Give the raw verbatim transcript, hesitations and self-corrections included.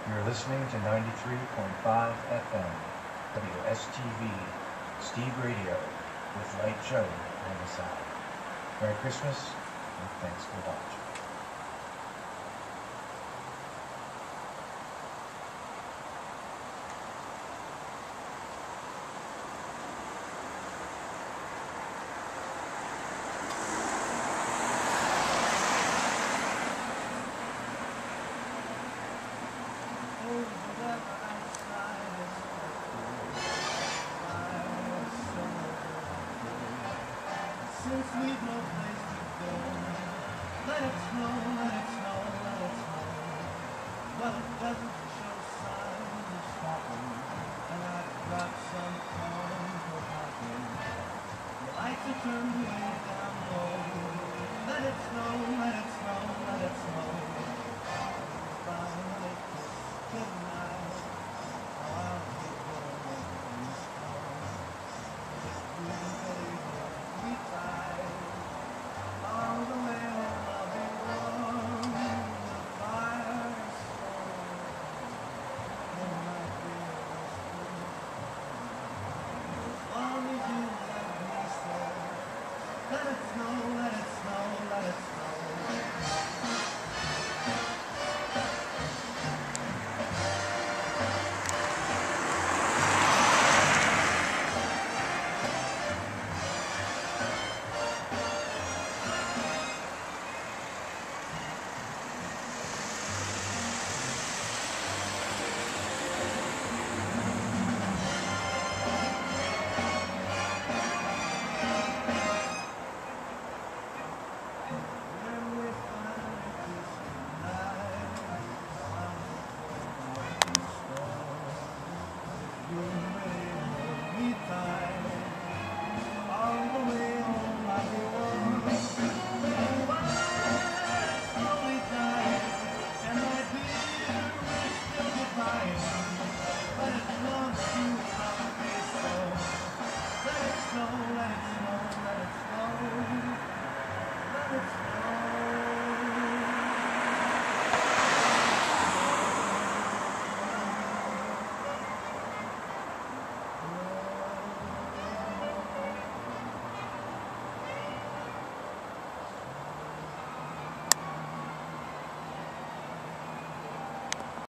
You're listening to ninety-three point five F M, W S T V, Steve Radio, with Light Joe on the side. Merry Christmas, and thanks for watching. Since we've no place to go, let it snow, let it snow, let it snow. Well, it doesn't show signs of stopping, and I've got some corn for popping. The lights are turned way down low. Let it snow, let it snow, let it snow. Finally kiss goodnight. Oh, I'll be going in the snow. Just breathe, baby. We tried all the way home. I'll be warm. The fire's strong. There might be a whisper. As long as you let me stay. Let it snow, let it snow, let it snow. Let it snow, let it snow, let it snow. Let it snow.